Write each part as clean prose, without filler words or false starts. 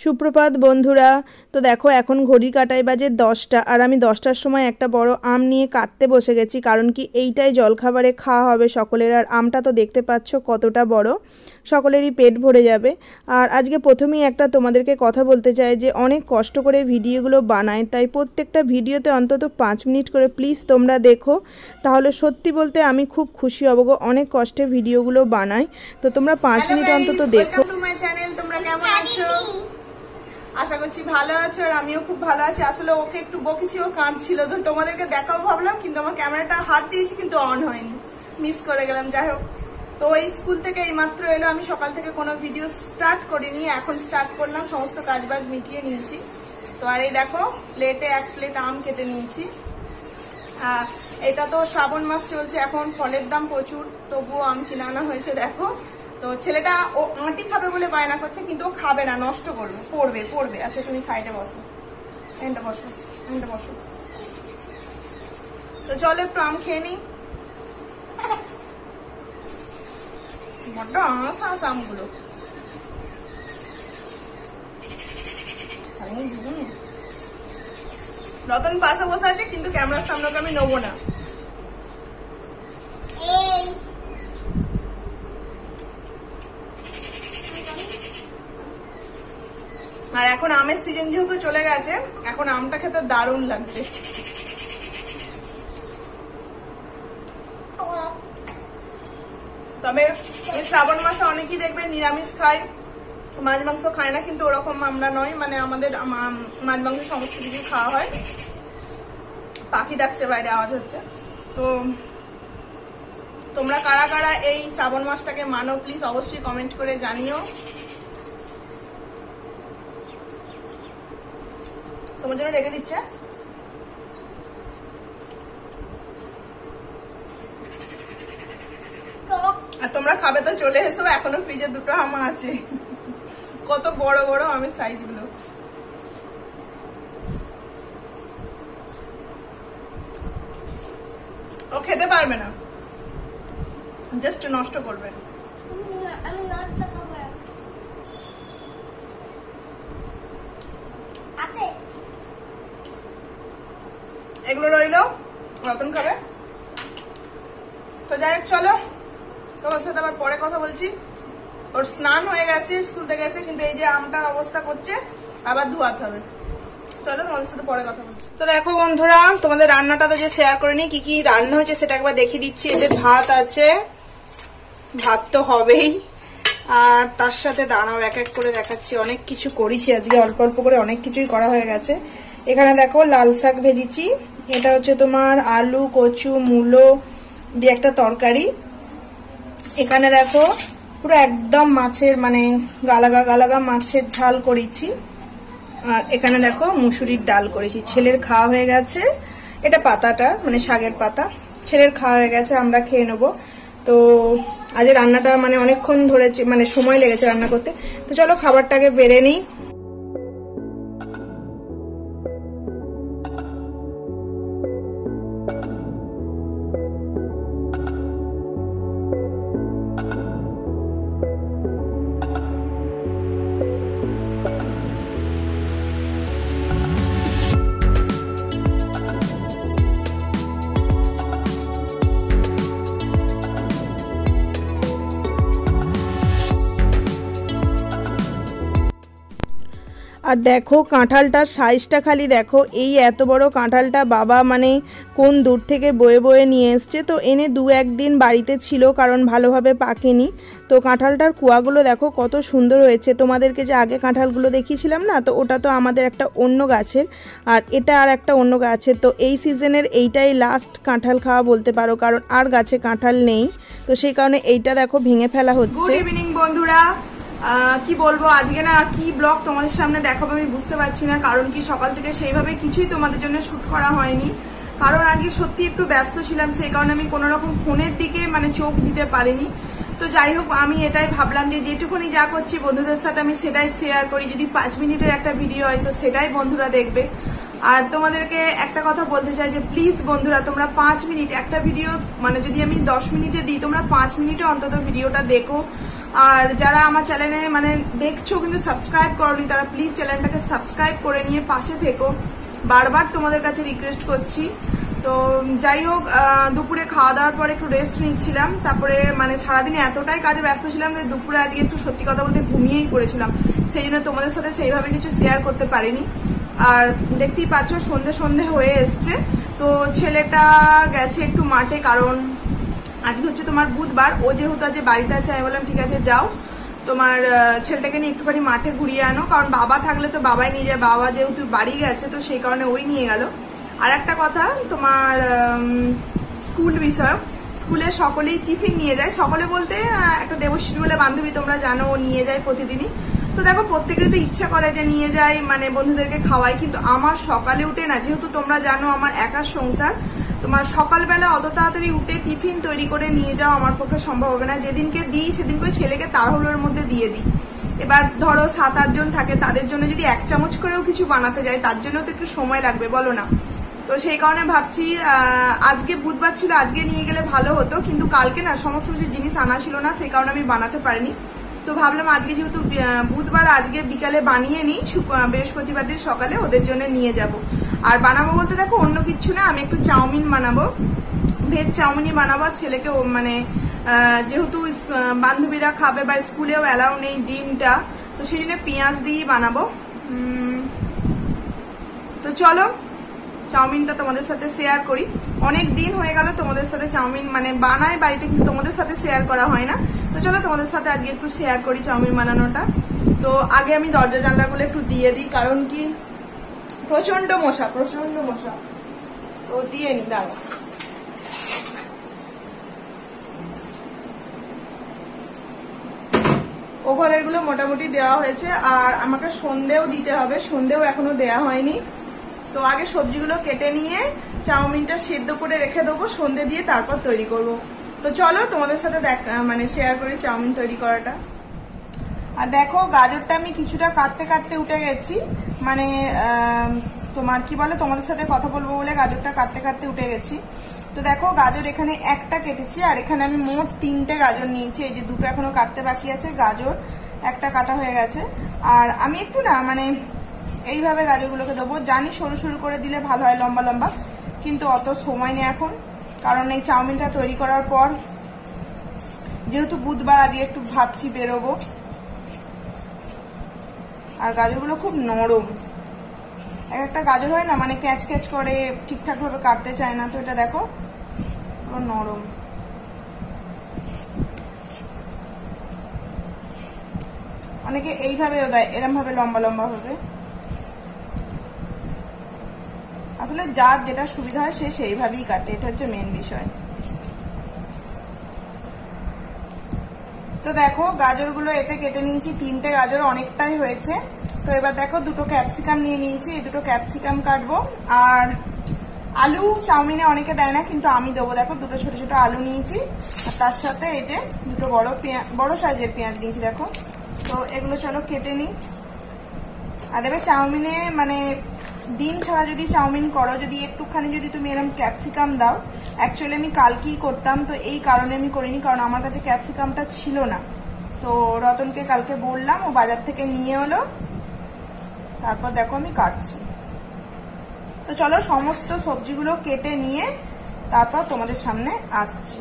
সুপ্রভাত বন্ধুরা। তো দেখো এখন ঘড়ির কাঁটায় বাজে 10টা, আর আমি 10টার সময় একটা বড় আম নিয়ে কাটতে বসে গেছি, কারণ কি এইটাই জলখাবারে খাওয়া হবে সকলের। আর আমটা তো দেখতে পাচ্ছ কতটা বড়, সকলেরই পেট ভরে যাবে। আর আজকে প্রথমেই একটা তোমাদেরকে কথা বলতে চাই যে অনেক কষ্ট করে ভিডিওগুলো বানাই, তাই প্রত্যেকটা ভিডিওতে অন্তত 5 মিনিট করে প্লিজ তোমরা দেখো, তাহলে সত্যি বলতে আমি খুব খুশি হব গো। অনেক কষ্টে ভিডিওগুলো বানাই, তো তোমরা 5 মিনিট অন্তত দেখো। তোমরা কেমন আছো? আশা করছি ভালো আছো, আর আমিও খুব ভালো আছি। আসলে ওকে একটু বকেছি, ও কাঁদছিল, তো তোমাদেরকে দেখাবো ভাবলাম, কিন্তু আমার ক্যামেরাটা হাত দিয়েছি কিন্তু অন হয়নি, মিস করে গেলাম। যাই হোক, তো ওই স্কুল থেকে এইমাত্র এলো। আমি সকাল থেকে কোনো ভিডিও স্টার্ট করিনি, এখন স্টার্ট করলাম, সমস্ত কাজবাজ মিটিয়ে নিয়েছি। তো আর এই দেখো প্লেটে 1 প্লেট আম কেটে নিয়েছি। এটা তো শ্রাবণ মাস চলছে, এখন ফলের দাম প্রচুর, তবুও আম কিনে আনা হয়েছে। দেখো, তো ছেলেটা ও আঁটি খাবে বলে বায়না করছে, কিন্তু ও খাবে না, নষ্ট করবে, পড়বে। আচ্ছা তুমি সাইডে বসো, এখানটা বসো। তো চলো একটু আম খেয়ে নিই। বড্ড আঁশ আমগুলো। রতন পাশে বসে আছে, কিন্তু ক্যামেরার সামনে আমি নেবো না। আর এখন আমের সিজন যেহেতু চলে গেছে, এখন আমটা খেতে দারুণ লাগছে। তবে এই শ্রাবণ মাসে অনেকেই দেখবে নিরামিষ খায়, মাছ মাংস খায় না, কিন্তু ওরকম আমরা নয়, মানে আমাদের মাছ মাংস সমস্ত কিছু খাওয়া হয়। পাখি ডাকছে, বাইরে আওয়াজ হচ্ছে। তো তোমরা কারা কারা এই শ্রাবণ মাসটাকে মানো প্লিজ অবশ্যই কমেন্ট করে জানিও। তোমার জন্য রেখে দিচ্ছে। আর তোমরা খাবে তো চলে এসো, এখনো ফ্রিজে 2টো আম আছে, কত বড় বড় আমের সাইজ গুলো। ও খেতে পারবে না, জাস্ট নষ্ট করবে। এগুলো রইলো, রতন খাবে। তো যাই হোক, চলো তোমার সাথে আবার পরে কথা বলছি। ওর স্নান হয়ে গেছে, স্কুল থেকে এসে, কিন্তু এই যে আমটার অবস্থা করছে, আবার ধোয়াতে হবে। চলো তোমাদের সাথে পরে কথা বলছি। তো দেখো বন্ধুরা, তোমাদের রান্নাটা তো যে শেয়ার করে নি, কি কি রান্না হয়েছে সেটা একবার দেখিয়ে দিচ্ছি। এতে ভাত আছে, ভাত তো হবেই, আর তার সাথে দাঁড়াও এক এক করে দেখাচ্ছি। অনেক কিছু করেছি আজকে, অল্প অল্প করে অনেক কিছুই করা হয়ে গেছে। এখানে দেখো লাল শাক ভেজেছি, এটা হচ্ছে তোমার আলু কচু মূলো দিয়ে একটা তরকারি। এখানে দেখো পুরো একদম মাছের মানে গালাগা মাছের ঝাল করেছি। আর এখানে দেখো মুসুরির ডাল করেছি। ছেলের খাওয়া হয়ে গেছে, এটা পাতাটা মানে শাকের পাতা, ছেলের খাওয়া হয়ে গেছে, আমরা খেয়ে নেবো। তো আজ রান্নাটা মানে অনেকক্ষণ ধরে মানে সময় লেগেছে রান্না করতে। তো চলো খাবারটাকে বেড়ে নিই। আর দেখো কাঁঠালটার সাইজটা খালি দেখো, এই এত বড় কাঁঠালটা বাবা মানে কোন দূর থেকে বয়ে বয়ে নিয়ে এসছে। তো এনে 2-1 দিন বাড়িতে ছিল, কারণ ভালোভাবে পাকেনি। তো কাঁঠালটার কুয়াগুলো দেখো কত সুন্দর হয়েছে। তোমাদেরকে যে আগে কাঁঠালগুলো দেখিয়েছিলাম না, তো ওটা তো আমাদের একটা অন্য গাছের, আর এটা আর একটা অন্য গাছের। তো এই সিজনের এইটাই লাস্ট কাঁঠাল খাওয়া বলতে পারো, কারণ আর গাছে কাঁঠাল নেই। তো সেই কারণে এইটা দেখো ভেঙে ফেলা হচ্ছে। গুড ইভিনিং বন্ধুরা, কি বলবো আজকে না, কি ব্লগ তোমাদের সামনে দেখাবো আমি বুঝতে পারছি না, কারণ কি সকাল থেকে সেইভাবে কিছুই তোমাদের জন্য শুট করা হয়নি, কারণ আগে সত্যি একটু ব্যস্ত ছিলাম, সেই কারণে আমি কোনো রকম ফোনের দিকে মানে চোখ দিতে পারিনি। তো যাই হোক, আমি এটাই ভাবলাম যে যেটুকুনি যা করছি বন্ধুদের সাথে আমি সেটাই শেয়ার করি। যদি 5 মিনিটের একটা ভিডিও হয় তো সেটাই বন্ধুরা দেখবে। আর তোমাদেরকে একটা কথা বলতে চাই যে প্লিজ বন্ধুরা তোমরা 5 মিনিট একটা ভিডিও, মানে যদি আমি 10 মিনিটে দিই তোমরা 5 মিনিটে অন্তত ভিডিওটা দেখো। আর যারা আমার চ্যানেলে মানে দেখছো কিন্তু সাবস্ক্রাইব করোনি, তারা প্লিজ চ্যানেলটাকে সাবস্ক্রাইব করে নিয়ে পাশে থেকো, বারবার তোমাদের কাছে রিকোয়েস্ট করছি। তো যাই হোক, দুপুরে খাওয়া দাওয়ার পরে একটু রেস্ট নিচ্ছিলাম, তারপরে মানে সারাদিনে এতটাই কাজে ব্যস্ত ছিলাম যে দুপুরে আজকে একটু সত্যি কথা বলতে ঘুমিয়েই পড়েছিলাম, সেই জন্য তোমাদের সাথে সেইভাবে কিছু শেয়ার করতে পারিনি। আর দেখতেই পাচ্ছ সন্ধে হয়ে এসছে, তো ছেলেটা গেছে একটু মাঠে, কারণ আজকে হচ্ছে তোমার বুধবার, ও যেহেতু আজ বাড়িতে আছে আমি বললাম ঠিক আছে যাও তোমার ছেলেটাকে নিয়ে একটুখানি মাঠে ঘুরিয়ে আনো, কারণ বাবা থাকলে তো বাবাই নিয়ে যায়, বাবা যেহেতু বাড়ি গেছে তো সেই কারণে ওই নিয়ে গেল। আর একটা কথা তোমার স্কুল বিষয়ক, স্কুলে সকলেই টিফিন নিয়ে যায়, সকলে বলতে একটা দেবশ্রী বলে বান্ধবী তোমরা জানো, ও নিয়ে যায় প্রতিদিনই। তো দেখো প্রত্যেকেরই তো ইচ্ছা করে যে নিয়ে যায় মানে বন্ধুদেরকে খাওয়াই, কিন্তু আমার সকালে উঠে না, যেহেতু তোমরা জানো আমার একার সংসার, তোমার সকালবেলা অত তাড়াতাড়ি উঠে টিফিন তৈরি করে নিয়ে যাওয়া আমার পক্ষে সম্ভব হবে না। যেদিনকে দিই সেদিনকে ছেলেকে তাড়াহুড়োর মধ্যে দিয়ে দিই। এবার ধরো 7-8 জন থাকে, তাদের জন্য যদি 1 চামচ করেও কিছু বানাতে যায় তার জন্য তো একটু সময় লাগবে, বলো না? তো সেই কারণে ভাবছি আজকে বুধবার ছিল, আজকে নিয়ে গেলে ভালো হতো, কিন্তু কালকে না সমস্ত কিছু জিনিস আনা ছিল না, সেই কারণে আমি বানাতে পারিনি। তো ভাবলাম আজকে যেহেতু বুধবার, আজকে বিকালে বানিয়ে নিই, বৃহস্পতিবার দিন সকালে ওদের জন্য নিয়ে যাব। আর বানাবো বলতে দেখো অন্য কিছু না, আমি একটু চাউমিন বানাবো, ভেজ চাউমিনই বানাবো। ছেলেকে মানে যেহেতু বান্ধবীরা খাবে বা স্কুলেও অ্যালাউ নেই ডিমটা, তো সেই জন্য পেঁয়াজ দিয়েই বানাবো। তো চলো চাউমিনটা তোমাদের সাথে শেয়ার করি, অনেক দিন হয়ে গেল তোমাদের সাথে চাউমিন মানে বানাই বাড়িতে, কিন্তু তোমাদের সাথে শেয়ার করা হয় না। তো চলো তোমাদের সাথে আজকে একটু শেয়ার করি চাউমিন বানানোটা। তো আগে আমি দরজা জানলাগুলো একটু দিয়ে দিই, কারণ কি প্রচন্ড মশা, তো দিয়ে নি দাঁড়ো। ওভারের গুলো মোটামুটি দেওয়া হয়েছে, আর আমাকে সন্ধেও দিতে হবে, সন্ধেও এখনো দেওয়া হয়নি। তো আগে সবজিগুলো কেটে নিয়ে চাউমিনটা সেদ্ধ করে রেখে দেবো, সন্ধে দিয়ে তারপর তৈরি করব। তো চলো তোমাদের সাথে মানে শেয়ার করি চাউমিন তৈরি করাটা। আর দেখো গাজরটা আমি কিছুটা কাটতে উঠে গেছি, মানে তোমার কি বলে তোমাদের সাথে কথা বলবো বলে গাজরটা কাটতে উঠে গেছি। তো দেখো গাজর এখানে একটা কেটেছি, আর এখানে আমি মোট 3টে গাজর নিয়েছি, এই যে 2টো এখনো কাটতে বাকি আছে, গাজর একটা কাটা হয়ে গেছে। আর আমি একটু না মানে এইভাবে গাজরগুলোকে দেবো, জানি সরু করে দিলে ভালো হয় লম্বা, কিন্তু অত সময় নেই এখন, কারণ এই চাউমিনটা তৈরি করার পর যেহেতু বুধবার আজকে একটু ভাবছি বেরোবো। আর গাজরগুলো খুব নরম, একটা গাজর হয় না মানে ক্যাচ করে, ঠিকঠাক ভাবে কাটতে চায় না, তো এটা দেখো নরম। অনেকে এইভাবেও দেয়, এরম ভাবে লম্বা ভাবে, আসলে যার যেটা সুবিধা হয় সে সেইভাবেই কাটে, এটা হচ্ছে মেন বিষয়। তো দেখো গাজরগুলো এতে কেটে নিয়েছি, 3টে গাজর অনেকটাই হয়েছে। তো এবার দেখো 2টো ক্যাপসিকাম নিয়ে নিয়েছি, এই 2টো ক্যাপসিকাম কাটবো। আর আলু চাউমিনে অনেকে দেয় না, কিন্তু আমি দেবো। দেখো 2টো ছোট আলু নিয়েছি, আর তার সাথে এই যে 2টো বড় সাইজের পেঁয়াজ নিয়েছি দেখো। তো এগুলো চলো কেটে নিই। আর দেখবে চাউমিনে মানে ডিম ছাড়া যদি চাউমিন করো, যদি একটুখানি যদি তুমি এরকম ক্যাপসিকাম দাও, অ্যাকচুয়ালি আমি কালকেই করতাম, তো এই কারণে আমি করিনি, কারণ আমার কাছে ক্যাপসিকামটা ছিল না। তো রতনকে কালকে বললাম, ও বাজার থেকে নিয়ে এলো, তারপর দেখো আমি কাটছি। তো চলো সমস্ত সবজিগুলো কেটে নিয়ে তারপর তোমাদের সামনে আসছি।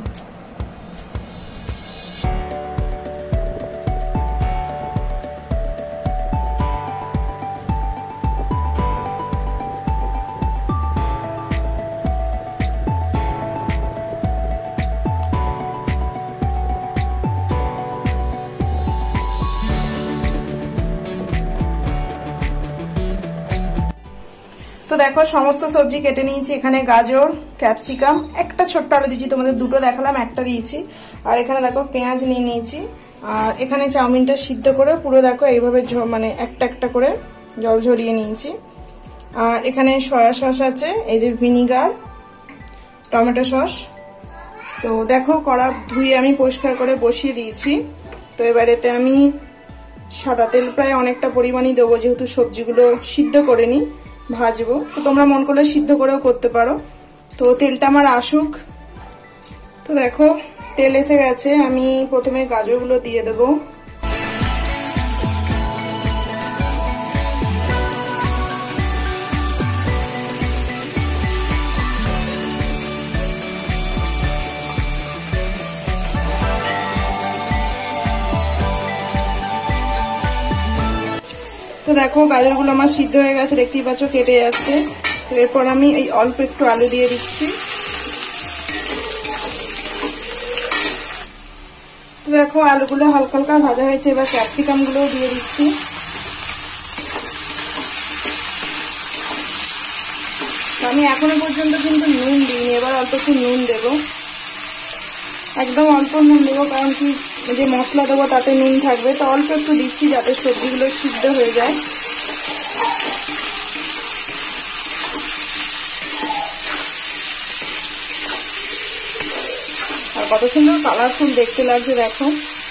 তো দেখো সমস্ত সবজি কেটে নিয়েছি, এখানে গাজর, ক্যাপসিকাম, একটা ছোট্ট আলু দিয়েছি, তোমাদের 2টো দেখালাম, একটা দিয়েছি। আর এখানে দেখো পেঁয়াজ নিয়ে নিয়েছি, আর এখানে চাউমিনটা সিদ্ধ করে পুরো দেখো এইভাবে মানে একটা করে জল ঝরিয়ে নিয়েছি। আর এখানে সয়া সস আছে, এই যে ভিনিগার, টমেটো সস। তো দেখো কড়া ধুয়ে আমি পরিষ্কার করে বসিয়ে দিয়েছি। তো এবার এতে আমি সাদা তেল প্রায় অনেকটা পরিমাণই দেবো, যেহেতু সবজিগুলো সিদ্ধ করে নিই, ভাজবো। তো তোমরা মন করলে সিদ্ধ করেও করতে পারো। তো তেলটা আমার আসুক, তো তো দেখো তেল এসে গেছে, আমি প্রথমে গাজরগুলো দিয়ে দেবো। তো দেখো গাজরগুলো আমার সিদ্ধ হয়ে গেছে, দেখতেই পাচ্ছ কেটে যাচ্ছে। তো এরপর আমি এই অল্প একটু আলু দিয়ে দিচ্ছি। তো দেখো আলুগুলো হালকা হালকা ভাজা হয়েছে, এবার ক্যাপসিকাম গুলোও দিয়ে দিচ্ছি। আমি এখনো পর্যন্ত কিন্তু নুন দিইনি, এবার অল্প একটু নুন দেবো, একদম অল্প নুন দেবো, কারণ কি যে মশলা দেবো তাতে নুন থাকবে। তো অল্প একটু দিচ্ছি যাতে সবজিগুলো সিদ্ধ হয়ে যায়। আর কত সুন্দর কালারফুল দেখতে লাগছে দেখো।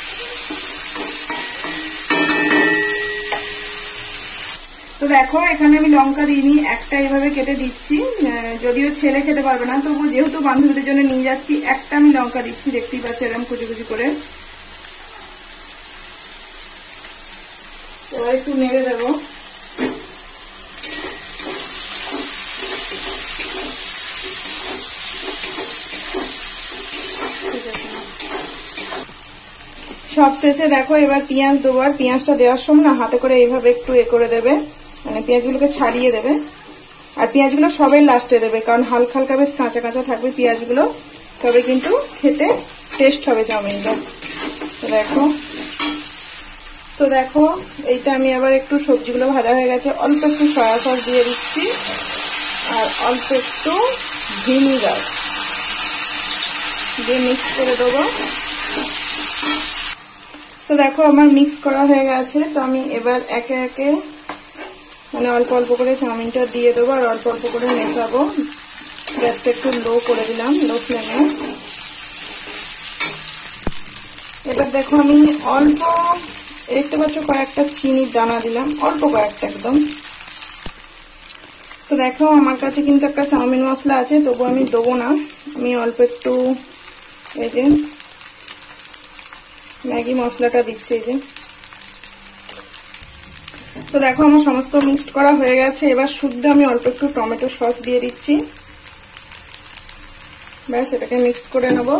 তো দেখো এখানে আমি লঙ্কা দিইনি, একটা এইভাবে কেটে দিচ্ছি, যদিও ছেলে খেতে পারবে না, তবু যেহেতু বান্ধবীদের জন্য নিয়ে যাচ্ছি একটা আমি লঙ্কা দিচ্ছি, দেখতেই পাচ্ছি এরকম কুচি কুচি করে। এবার একটু নেড়ে দেবো। সব শেষে দেখো এবার পেঁয়াজ দেবো, আর পেঁয়াজটা দেওয়ার সময় না হাতে করে এইভাবে একটু করে দেবে, মানে পেঁয়াজগুলোকে ছাড়িয়ে দেবে। আর পেঁয়াজগুলো সবাই লাস্টে দেবে, কারণ হালকা হালকা বেশ কাঁচা কাঁচা থাকবে পেঁয়াজগুলো, তবে কিন্তু খেতে টেস্ট হবে চাউমিনটা। তো দেখো এইটা আমি আবার একটু সবজিগুলো ভাজা হয়ে গেছে, অল্প একটু সয়া সস দিয়ে দিচ্ছি আর অল্প একটু ভিনিগার দিয়ে মিক্স করে দেবো। তো দেখো আমার মিক্স করা হয়ে গেছে। তো আমি এবার একে একে মানে অল্প অল্প করে চাউমিনটা দিয়ে দেবো আর অল্প অল্প করে মেশাবো। গ্যাসটা একটু লো করে দিলাম, লো ফ্লেমে। এবার দেখো আমি অল্প, দেখতে পাচ্ছ কয়েকটা চিনির দানা দিলাম, অল্প কয়েকটা একদম। তো দেখো আমার কাছে কিন্তু একটা চাউমিন মশলা আছে, তবু আমি দেবো না, আমি অল্প একটু এই যে ম্যাগি মশলাটা দিচ্ছি এই যে। তো দেখো আমার সমস্ত মিক্সড করা হয়ে গেছে, এবার শুদ্ধ আমি অল্প একটু টমেটো সস দিয়ে দিচ্ছি, ব্যাস এটাকে মিক্সড করে নেবো।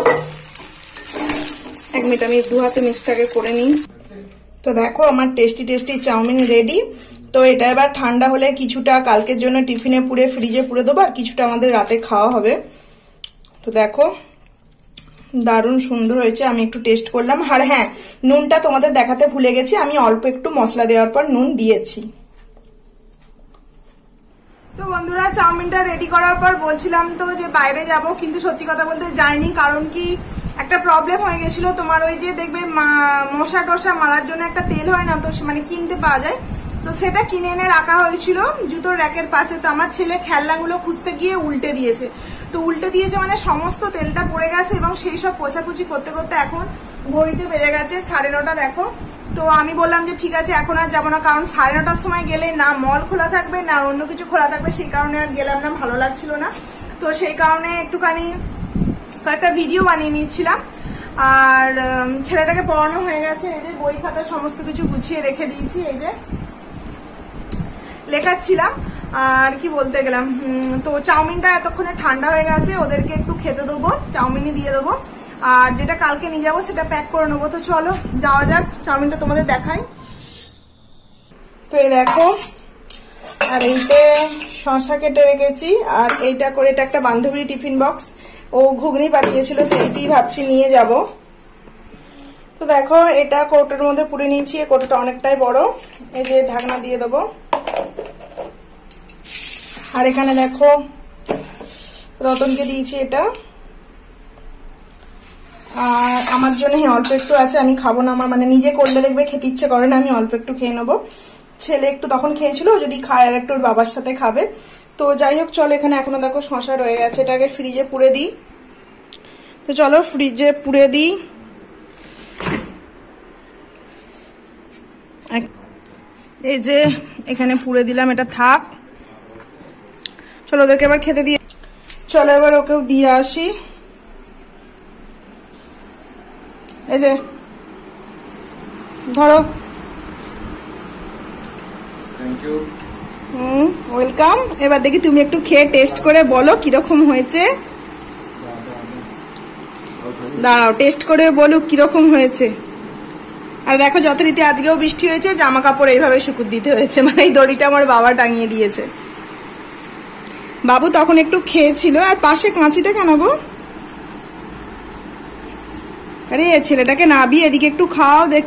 1 মিনিট আমি 2 হাতে মিক্সটাকে করে নিই। তো দেখো আমার টেস্টি টেস্টি চাউমিন রেডি। তো এটা এবার ঠান্ডা হলে কিছুটা কালকের জন্য টিফিনে পুরে ফ্রিজে পুরে দেবো, আর কিছুটা আমাদের রাতে খাওয়া হবে। তো দেখো দারুণ সুন্দর হয়েছে, আমি একটু টেস্ট করলাম। আর হ্যাঁ, নুনটা তোমাদের দেখাতে ভুলে গেছি, আমি অল্প একটু মশলা দেওয়ার পর নুন দিয়েছি। তো বন্ধুরা চাউমিনটা রেডি করার পর বলছিলাম তো যে বাইরে যাব, কিন্তু সত্যি কথা বলতে যাইনি, কারণ কি একটা প্রবলেম হয়ে গেছিল। তোমার ওই যে দেখবে মশা টশা মারার জন্য একটা তেল হয় না, তো মানে কিনতে পাওয়া যায়, তো সেটা কিনে এনে রাখা হয়েছিল জুতোর র্যাকের পাশে। তো আমার ছেলে খেলনাগুলো খুঁজতে গিয়ে উল্টে দিয়েছে, তো উল্টে দিয়েছে মানে সমস্ত তেলটা পড়ে গেছে, এবং সেই সব পোছাকুচি করতে করতে এখন ঘড়িতে বেজে গেছে 9:30 দেখো। তো আমি বললাম যে ঠিক আছে এখন আর যাবো না, কারণ 9:30 সময় গেলে না মল খোলা থাকবে না অন্য কিছু খোলা থাকবে, সেই কারণে আর গেলাম না, ভালো লাগছিল না। তো সেই কারণে একটুখানি কয়েকটা ভিডিও বানিয়ে নিয়েছিলাম। আর ছেলেটাকে পড়ানো হয়ে গেছে, এই যে বই খাতা সমস্ত কিছু গুছিয়ে রেখে দিয়েছি, এই যে লেখাচ্ছিলাম। আর কি বলতে গেলাম, তো চাউমিনটা এতক্ষণে ঠান্ডা হয়ে গেছে, ওদেরকে একটু খেতে দেবো, চাউমিনই দিয়ে দেবো, আর যেটা কালকে নিয়ে যাবো সেটা প্যাক করে নেবো। তো চলো যাওয়া যাক, চাউমিনটা তোমাদের দেখাই। তো এই দেখো, আর এইতে শসা কেটে রেখেছি, আর এইটা করে, এটা একটা বান্ধবীর টিফিন বক্স, ও ঘুগনি পাঠিয়েছিল, তো এইটাই ভাবছি নিয়ে যাব। তো দেখো এটা কৌটোর মধ্যে পুরে নিয়েছি, এই কৌটোটা অনেকটাই বড়, এই যে ঢাকনা দিয়ে দেবো। আর এখানে দেখো রতনকে দিয়েছি এটা, আর আমার জন্য অল্প একটু আছে, আমি খাবো না, আমার মানে নিজে করলে দেখবে খেতে ইচ্ছে করে না, আমি অল্প একটু খেয়ে নেবো। ছেলে একটু তখন খেয়েছিল, যদি খায় আর একটু ওর বাবার সাথে খাবে। তো যাই হোক চলো, এখানে এখনো দেখো শসা রয়ে গেছে, এটাকে ফ্রিজে পুরে দিই। তো চলো ফ্রিজে পুরে দিই। এই যে এখানে পুরে দিলাম, এটা থাক। চলো ওদেরকে এবার খেতে দিয়ে, চলো এবার ওকেও দিয়ে আসি। এই যে ধরো। Thank you. ওয়েলকাম। এবার দেখি তুমি একটু খেয়ে টেস্ট করে বলো কিরকম হয়েছে। দাঁড়াও, টেস্ট করে বলো কিরকম হয়েছে। আর দেখো যথারীতি আজকেও বৃষ্টি হয়েছে, জামা কাপড় এইভাবে শুকুর দিতে হয়েছে, মানে এই দড়িটা আমার বাবা টাঙিয়ে দিয়েছে। বাবু তখন একটু খেয়েছিল। আর পাশে কাঁচিটা কেন গো? আরে ছেলেটাকে নাবিয়ে এদিকে একটু খাও দেখ।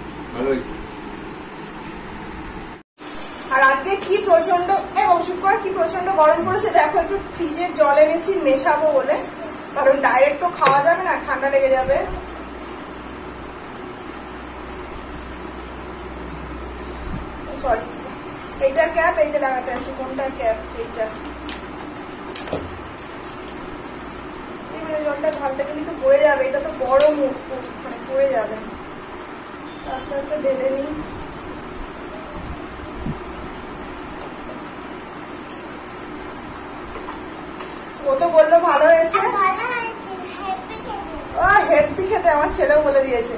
আর আজকে কি প্রচন্ড কি প্রচন্ড গরম পড়েছে। দেখো একটু ফ্রিজের জল এনেছি মেশাবো বলে, কারণ ডাইরেক্ট তো খাওয়া যাবে না, ঠান্ডা লেগে যাবে। সরি, এইটার ক্যাপ এই যে লাগাতে আছে। কোনটার ক্যাপ? এইটা। এবারে জলটা ঢালতে গেলে তো পড়ে যাবে, এটা তো বড় মুখ, মানে পড়ে যাবে। আস্তে আস্তে ঢেলে নিই। ও তো বললো ভালো হয়েছে। হেডপি খেতে আমার ছেলেও বলে দিয়েছে।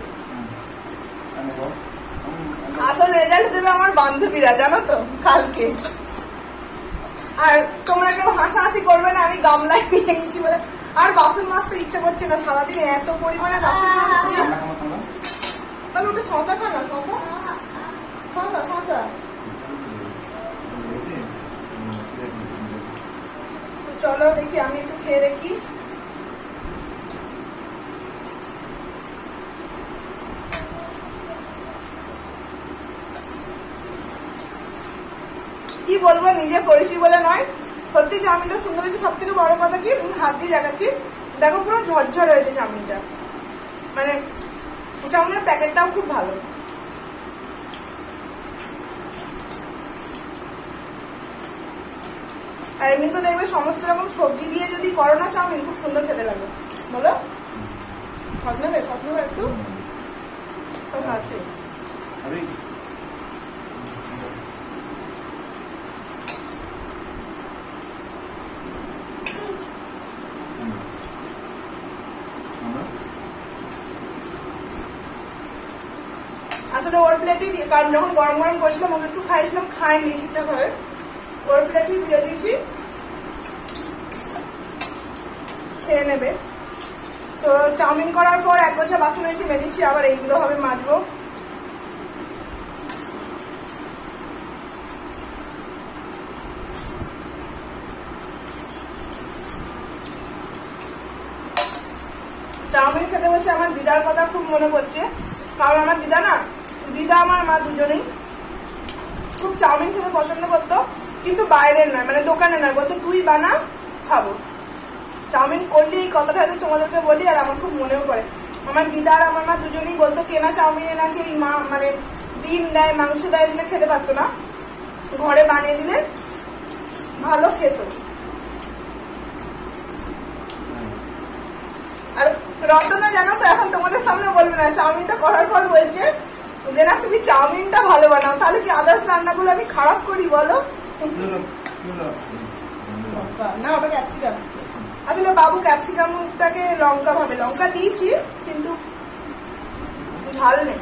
আসল রেজাল্ট দেবে আমার বান্ধবীরা, জানো তো, কালকে। আর তোমরা কেউ হাসাহাসি করবে না, আমি গামলায় নিয়ে গেছি বলে। আর বাসন মাজতে ইচ্ছে করছে না, সারাদিন এত পরিমাণে বাসন মাজছি। ওটা শশা খা না, শশা শশা শশা। চলো দেখি, আমি একটু খেয়ে দেখি। কি বলবো, নিজে করেছি বলে নয়, সত্যি চাউমিনটা সুন্দর হয়েছে। সব থেকে বড় কথা কি, হাত দিয়ে দেখাচ্ছি, দেখো পুরো ঝরঝর হয়েছে চাউমিনটা। মানে চাউমিনের প্যাকেটটাও খুব ভালো। আর এমনি তো দেখবে সমস্ত রকম সবজি দিয়ে যদি করো না চাউমিন, খুব সুন্দর খেতে লাগে। বলো, খস নেবে একটু? আছে। আসলে ওর প্লেটই দিয়ে, কারণ যখন গরম গরম করছিলাম ওকে একটু খাইছিলাম, খাইনি ঠিকঠাক ভাবে, ওর প্লেটই দিয়ে দিয়েছি, খেয়ে নেবে। তো চাউমিন করার পর এক গোছা বাসন হয়েছে, মেজেছি, আবার এইগুলো হবে মাজবো। চাউমিন খেতে বসে আমার দিদার কথা খুব মনে পড়ছে, কারণ আমার দিদা আমার মা দুজনেই খুব চাউমিন খেতে পছন্দ করতো, কিন্তু বাইরের নয়, মানে দোকানে নয়, বলতো তুই বানা খাবো। চাউমিন করলে এই কথাটা হয়তো তোমাদেরকে বলি, আর আমার খুব মনেও পড়ে। আমার দিদা আর আমার মা দুজনেই বলতো কেনা চাউমিনে নাকি এই মা মানে ডিম দেয়, মাংস দেয়, দিলে খেতে পারতো না, ঘরে বানিয়ে দিলে ভালো খেত। আর রতনা জানো তো এখন তোমাদের সামনে বলবে না, চাউমিনটা করার পর বলছে যে না তুমি চাউমিনটা ভালো বানাও, তাহলে কি আদার্স রান্নাগুলো আমি খারাপ করি বলো? না, ওটা ক্যাপসিকাম। আসলে বাবু ক্যাপসিকামটাকে লঙ্কা ভাবে, লঙ্কা দিয়েছি কিন্তু ঝাল নেই।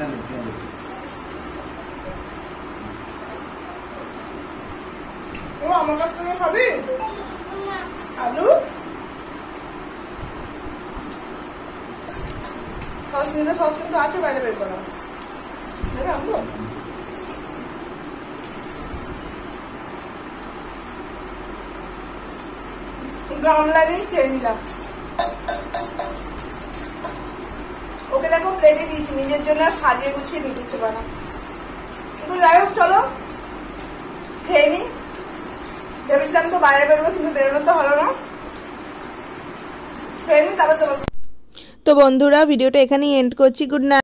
ও আমার কাছ থেকে খাবি আলু? 5 মিনিটের সস কিন্তু আছে, বাইরে বের করা আনবো। গামলা নিয়ে খেয়ে নিলাম। ওকে দেখো প্লেটে দিয়েছি, নিজের জন্য সাজিয়ে গুছিয়ে নিয়ে দিচ্ছে বানা। কিন্তু যাই হোক চলো খেয়ে নি। ভেবেছিলাম তো বাইরে বেরোবো, কিন্তু বেরোনো তো হলো না। খেয়ে নি, তারপর তো বন্ধুরা ভিডিওটা এখানেই এন্ড করছি। Good night.